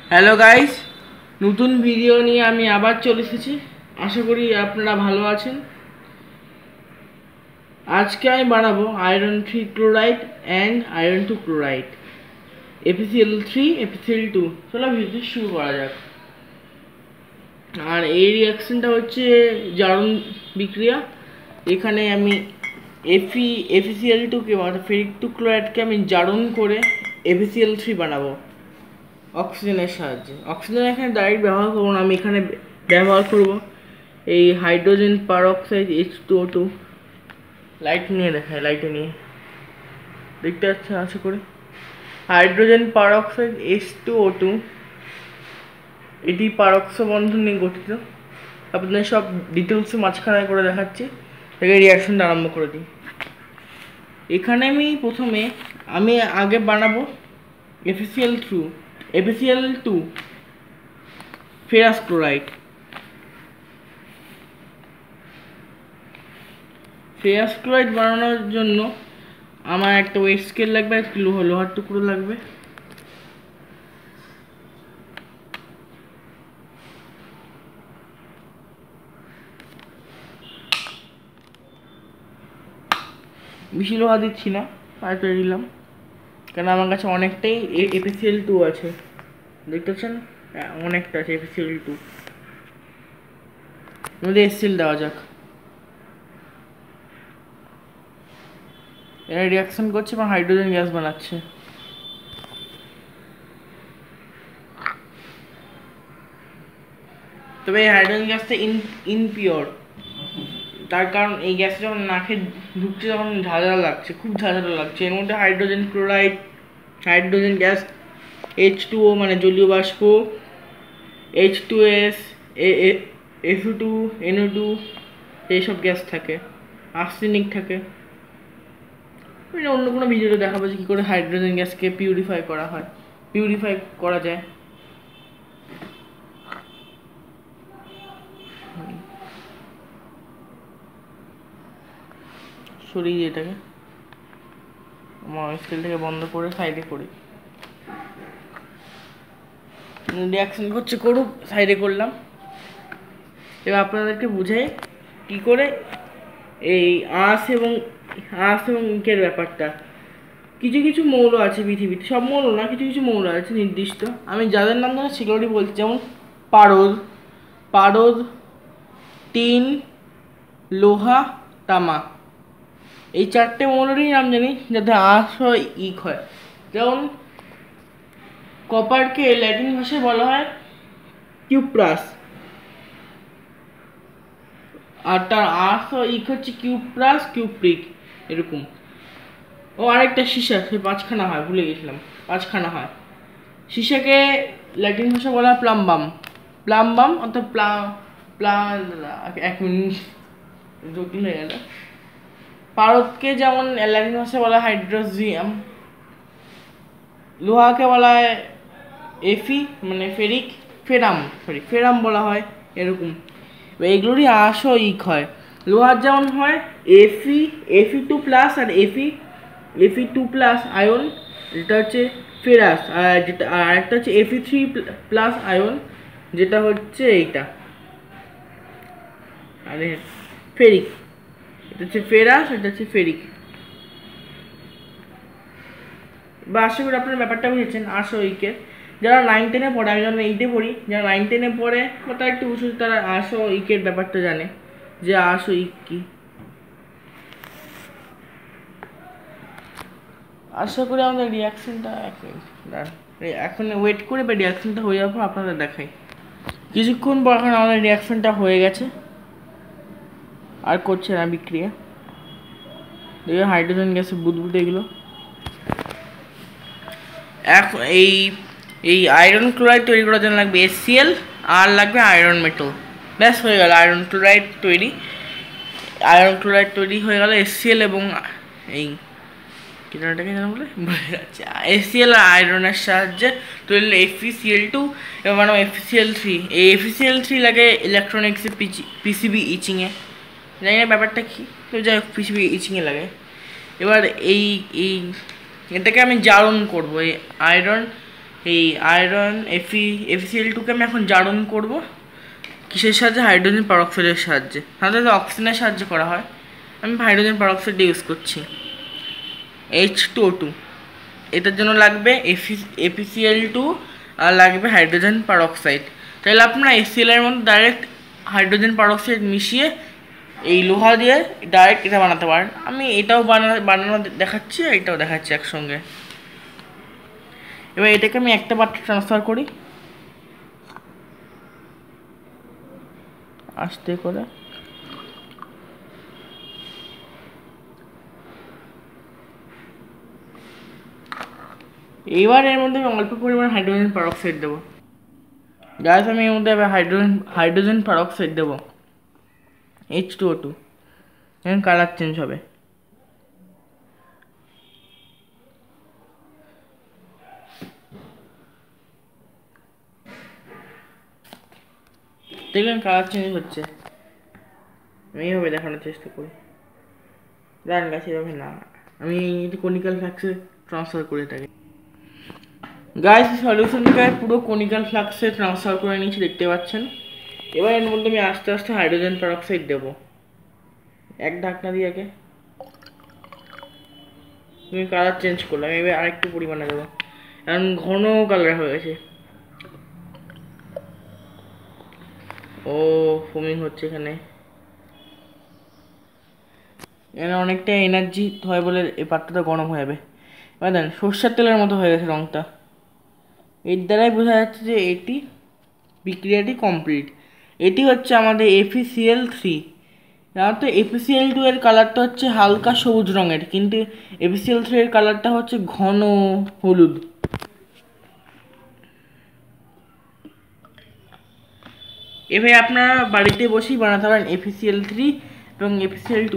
Hello guys, নতুন video নিয়ে আমি আবার চলে এসেছি। আশা করি আপনারা ভালো আছেন। আজকে আমি বানাবো iron 3 chloride and iron 2 chloride, FeCl3 FeCl2। চলো ভিডিও শুরু করা যাক। আর এই রিয়াকশনটা হচ্ছে জারণ বিক্রিয়া। এখানে আমি FeCl2 কে অর্থাৎ ফেরিক 2 ক্লোরাইডকে আমি জারণ করে FeCl3 বানাবো অক্সিজেনের সাহায্যে। অক্সিজেন এখানে ডাইরেক্ট ব্যবহার করবো না, আমি এখানে ব্যবহার করব এই হাইড্রোজেন পারঅক্সাইড H2O2। লাইট নিয়ে দেখায়, লাইটে নিয়ে দেখতে পাচ্ছেন আশা করি। হাইড্রোজেন পারঅক্সাইড H2O2, এটি পারক্স বন্ধন নিয়ে গঠিত। আপনাদের সব ডিটেলসে মাঝখানে করে দেখাচ্ছি। থেকে রিয়াকশনটা আরম্ভ করে দিই। এখানে আমি আগে বানাবো FeCl2 ferrous chloride. Ferrous chloride বানানোর জন্য আমার একটা ওয়েট স্কেল লাগবে, একটা লোহার টুকরো লাগবে। বেশি লোহা দিচ্ছি না, আরেকটা দিলাম, কারণ আমার কাছে অনেকটাই FeCl2 আছে। দেখতে পাচ্ছেন অনেকটা আছে FeCl2। মধ্যে HCl দেওয়া যাক। এরা রিয়াকশন করছে এবং হাইড্রোজেন গ্যাস বানাচ্ছে। তবে এই হাইড্রোজেন গ্যাসটা ইনপিওর, তার কারণ এই গ্যাসটা যখন নাকে ঢুকছে তখন ঝাঁঝালো লাগছে, খুব ঝাঁঝালো লাগছে। এর মধ্যে hydrogen chloride, hydrogen gas, H2O মানে জলীয় বাষ্প, H2S, F2, NO2 এইসব গ্যাস থাকে, আর্সেনিক থাকে। অন্য কোনো ভিডিওতে দেখাবো যে কী করে হাইড্রোজেন গ্যাসকে পিউরিফাই করা যায়। সরিয়ে এটাকে আমার স্কেলটাকে বন্ধ করে সাইডে করি। রিয়াকশন করছে করুক, সাইডে করলাম। এবার আপনাদেরকে বুঝাই কি করে এই আঁশ এবং ইঙ্কের ব্যাপারটা। কিছু কিছু মৌল আছে পৃথিবীতে, সব মৌল না, কিছু কিছু মৌল আছে নির্দিষ্ট। আমি যাদের নাম জানি সেগুলোই বলছি, যেমন পারদ, টিন, লোহা, তামা। এই চারটে মৌলেরই নাম জানি যাতে আঁশ হয়, ইক হয়। যেমন কপারকে ল্যাটিন ভাষায় বলা হয় কিউপ্রাস, আর তার আঁশ ও ইক হচ্ছে কিউপ্রাস, কিউপ্রিক, এরকম। ও আরেকটা সীসা, সে 5খানা হয়, ভুলে গেছিলাম, 5খানা হয়। সীসাকে ল্যাটিন ভাষা বলা হয় প্লাম্বাম অর্থাৎ এক মিনিট জটিল হয়ে গেল। পারদকে যেমন ল্যাটিন ভাষায় বলা হয় হাইড্রোজিয়াম, লোহাকে বলা হয় এফি মানে ফেরাম বলা হয়, এরকম। এগুলোরই আঁশ ও ইক হয়। লোহার যেমন হয় Fe2+ আর Fe2+ আয়ন, যেটা হচ্ছে ফেরাস, আর একটা হচ্ছে Fe3+ আয়ন, যেটা হচ্ছে এইটা আরে ফেরিক। এটা হচ্ছে ফেরাস, এটা হচ্ছে ফেরিক। বা আশা করি আপনার ব্যাপারটা বুঝেছেন আঁশ ও ইকের। যারা 9-10-এ পড়ে, আমি যখন 8-এ পড়ি, যারা 9-10-এ পড়ে বা তারা একটু বুঝে, তারা আঁশ ও ইকের ব্যাপারটা জানে যে আঁশ ও ইক কি। আশা করি আমাদের রিয়াকশনটা এখন ওয়েট করে বা রিয়াকশনটা হয়ে যাওয়ার পর আপনাদের দেখাই। কিছুক্ষণ পর এখন আমাদের রিয়াকশনটা হয়ে গেছে, আর করছে না বিক্রিয়া। দেখবে হাইড্রোজেন গ্যাসের বুদবুদ এগুলো। এখন এই আয়রন ক্লোরাইড তৈরি করার জন্য লাগবে HCl আর লাগবে আয়রন মেটাল। ব্যাস হয়ে গেল আয়রন ক্লোরাইড তৈরি। হয়ে গেল HCl এবং এই কিনাটাকে যেন বলে যাচ্ছে HCl আর আয়রনের সাহায্যে তৈরি FeCl2 এবং FeCl3। এই FeCl3 লাগে ইলেকট্রনিক্সে পিসিবি ইচিংয়ে, জানি না ব্যাপারটা কী, তো যাই হোক পিসিবি ইচিংয়ে লাগে। এবার এটাকে আমি জারণ করব, এই আয়রন এই আয়রন FeCl2কে আমি এখন জারণ করব। কিসের সাহায্যে? হাইড্রোজেন পারঅক্সাইডের সাহায্যে। সাধারণত অক্সিজেনের সাহায্যে করা হয়, আমি হাইড্রোজেন পারঅক্সাইড ইউজ করছি। H2O2, এটার জন্য লাগবে FeCl2 আর লাগবে হাইড্রোজেন পারঅক্সাইড। তাহলে আপনারা HCl এর মধ্যে ডাইরেক্ট হাইড্রোজেন পারঅক্সাইড মিশিয়ে এই লোহা দিয়ে ডাইরেক্ট এটা বানাতে পারেন। আমি এটাও বানানো দেখাচ্ছি, এটাও দেখাচ্ছি একসঙ্গে। এবার এটাকে আমি একটা পাত্রে ট্রান্সফার করি আস্তে করে। এবার এর মধ্যে আমি অল্প পরিমাণ হাইড্রোজেন পারঅক্সাইড দেবো। গাইস, আমি এর মধ্যে এবার হাইড্রোজেন পারঅক্সাইড দেবো, H2O2। এখন কালার চেঞ্জ হবে। দেখলেন কালার চেঞ্জ হচ্ছে। আমি এইভাবে দেখানোর চেষ্টা করি। জান গাছ এভাবে না, আমি এটি কনিক্যাল ফ্লাক্সে ট্রান্সফার করে থাকি। গাইস, সলিউশনটাকে পুরো কনিক্যাল ফ্লাক্সে ট্রান্সফার করে নিয়েছি, দেখতে পাচ্ছেন। এবার এর মধ্যে আমি আস্তে আস্তে হাইড্রোজেন পারঅক্সাইড দেবো, এক ঢাকনা দিয়ে আগে। আমি কালার চেঞ্জ করলাম, এবার আরেকটু পরিমাণে দেবো, কারণ ঘন কালার হয়ে গেছে। ও ফোমিং হচ্ছে এখানে অনেকটা এনার্জি হয় বলে এই পাত্রটা গরম হয়ে যাবে। এবার দেন সর্ষের তেলের মতো হয়ে গেছে রঙটা। এর দ্বারাই বোঝা যাচ্ছে যে এটি বিক্রিয়াটি কমপ্লিট। এটি হচ্ছে আমাদের FeCl3। তো FeCl2 এর কালারটা হচ্ছে হালকা সবুজ রঙের, কিন্তু FeCl3 এর কালারটা হচ্ছে ঘন হলুদ। এভাবে আপনারা বাড়িতে বসেই বানাতে পারেন FeCl3 এবং FeCl2।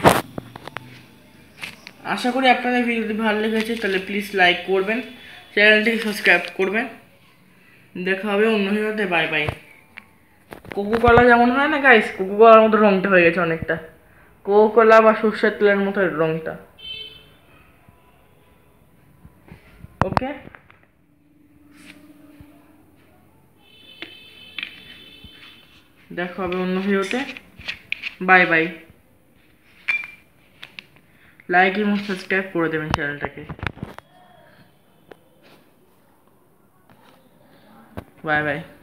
আশা করি আপনাদের ভিডিওটি ভালো লেগেছে, তাহলে প্লিজ লাইক করবেন, চ্যানেলটিকে সাবস্ক্রাইব করবেন। দেখা হবে অন্য ভিডিওতে। Bye by. কোকোকলা যেমন হয় না গাইস, কোকোকলার মতো রঙটা হয়ে গেছে অনেকটা, কোকোকলা বা সর্ষের তেলের মতো রঙটা। ওকে, দেখা হবে অন্য ভিডিওতে। Bye bye. লাইক এবং সাবস্ক্রাইব করে দেবেন চ্যানেলটাকে। Bye by.